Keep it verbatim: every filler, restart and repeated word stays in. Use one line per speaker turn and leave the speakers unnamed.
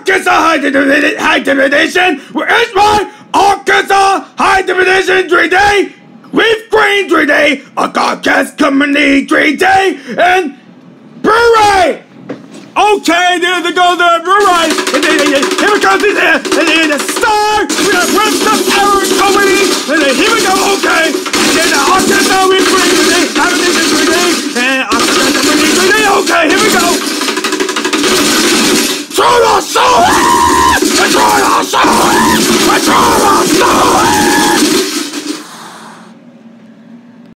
Arkansas High Definition, High Definition, where is my Arkansas High Definition three D with green three D, a Comcast Company three D, and Blu-ray. Okay, there they go, the Blu-ray. And then, and then, here we go, this here, and then the star, we got Rest Power Company, and then here we go, okay. And then the Arkansas with green three D, High Definition three D, and Arkansas Company three D, okay, here we go. Throw the soul! Throw the soul! Throw the soul!